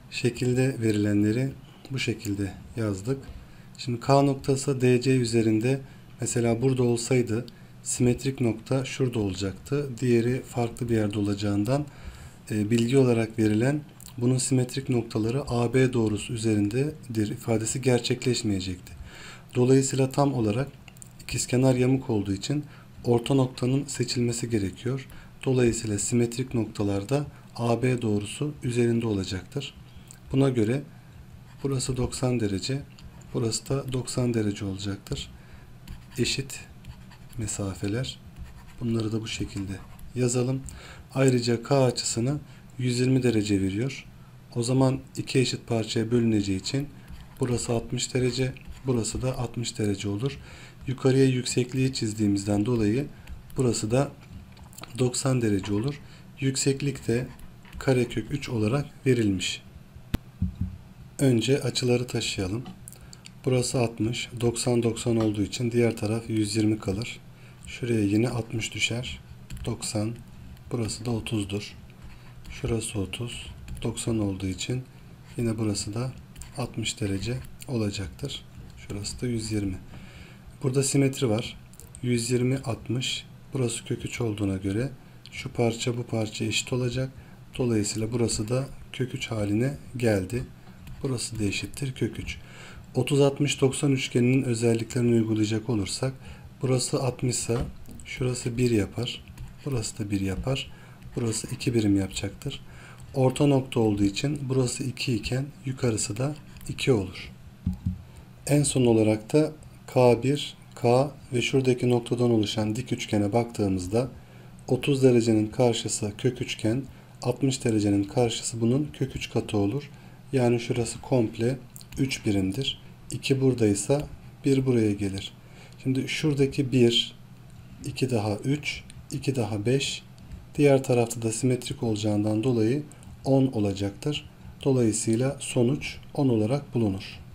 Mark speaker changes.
Speaker 1: Şekilde verilenleri bu şekilde yazdık. Şimdi K noktası DC üzerinde mesela burada olsaydı simetrik nokta şurada olacaktı. Diğeri farklı bir yerde olacağından bilgi olarak verilen bunun simetrik noktaları AB doğrusu üzerindedir ifadesi gerçekleşmeyecekti. Dolayısıyla tam olarak ikizkenar yamuk olduğu için orta noktanın seçilmesi gerekiyor. Dolayısıyla simetrik noktalarda AB doğrusu üzerinde olacaktır. Buna göre burası 90 derece, burası da 90 derece olacaktır. Eşit mesafeler. Bunları da bu şekilde yazalım. Ayrıca K açısını 120 derece veriyor. O zaman iki eşit parçaya bölüneceği için burası 60 derece, burası da 60 derece olur. Yukarıya yüksekliği çizdiğimizden dolayı burası da 90 derece olur. Yükseklik de karekök 3 olarak verilmiş. Önce açıları taşıyalım. Burası 60, 90 90 olduğu için diğer taraf 120 kalır. Şuraya yine 60 düşer. 90, burası da 30'dur. Şurası 30, 90 olduğu için yine burası da 60 derece olacaktır. Şurası da 120. Burada simetri var. 120 60. Burası kök 3 olduğuna göre şu parça bu parça eşit olacak. Dolayısıyla burası da kök 3 haline geldi. Burası da eşittir kök 3. 30 60 90 üçgeninin özelliklerini uygulayacak olursak burası 60 ise şurası 1 yapar. Burası da 1 yapar. Burası 2 birim yapacaktır. Orta nokta olduğu için burası 2 iken yukarısı da 2 olur. En son olarak da K1, K ve şuradaki noktadan oluşan dik üçgene baktığımızda 30 derecenin karşısı kök üçgen, 60 derecenin karşısı bunun kök 3 katı olur. Yani şurası komple 3 birimdir. 2 buradaysa 1 buraya gelir. Şimdi şuradaki 1, 2 daha 3, 2 daha 5. Diğer tarafta da simetrik olacağından dolayı 10 olacaktır. Dolayısıyla sonuç 10 olarak bulunur.